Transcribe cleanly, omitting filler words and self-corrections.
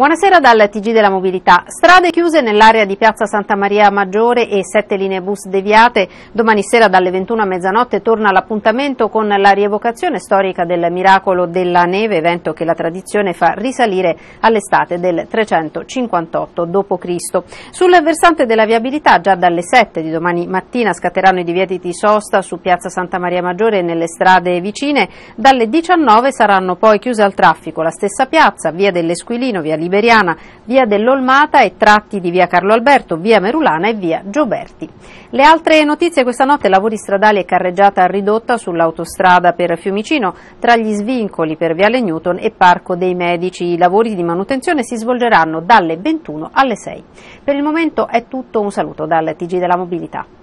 Buonasera dal TG della Mobilità. Strade chiuse nell'area di Piazza Santa Maria Maggiore e 7 linee bus deviate. Domani sera dalle 21 a mezzanotte torna l'appuntamento con la rievocazione storica del miracolo della neve, evento che la tradizione fa risalire all'estate del 358 d.C. Sul versante della viabilità, già dalle 7 di domani mattina scatteranno i divieti di sosta su Piazza Santa Maria Maggiore e nelle strade vicine. Dalle 19 saranno poi chiuse al traffico la stessa piazza, via dell'Esquilino, via Liberiana, via dell'Olmata e tratti di via Carlo Alberto, via Merulana e via Gioberti. Le altre notizie questa notte: lavori stradali e carreggiata ridotta sull'autostrada per Fiumicino tra gli svincoli per Viale Newton e Parco dei Medici. I lavori di manutenzione si svolgeranno dalle 21 alle 6. Per il momento è tutto, un saluto dal TG della Mobilità.